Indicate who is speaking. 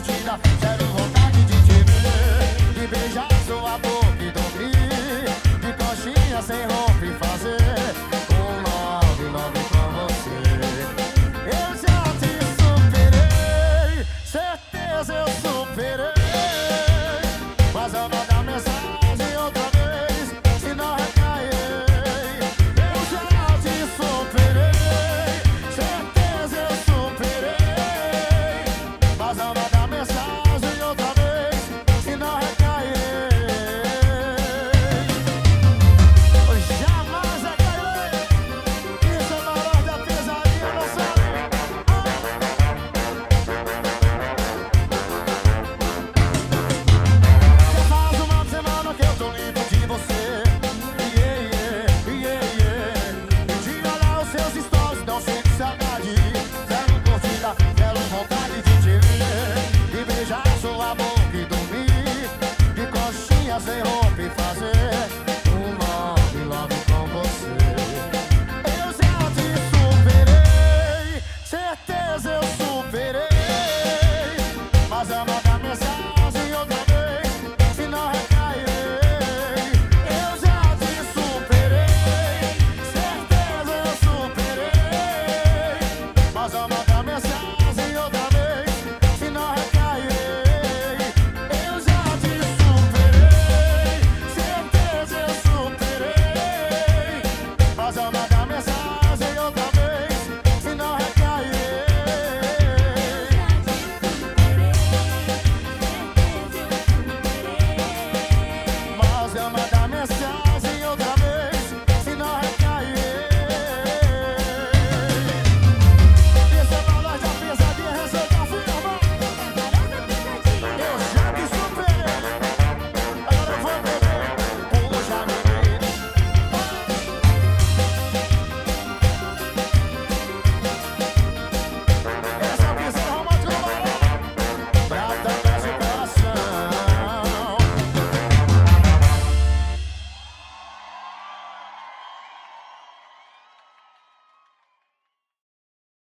Speaker 1: curtida, zero vontade de te ver, de beijar sua boca e dormir, de coxinha sem roupa e fazer um 99 com você. Eu já te superei, certeza eu superei, mas eu vou dar mensagem outra vez, se não recairei. Eu já te superei, certeza eu superei, mas eu vou dar mensagem outra vez, se não recairei. Eu jamais recairei. Isso é valor da pisadinha, não sabe? Já faz uma semana que eu tô livre de você. E de olhar os seus stories, não sinto saudade. Zero curtida, zero vontade de te ver, de beijar sua boca e dormir, de coxinha sem roupa e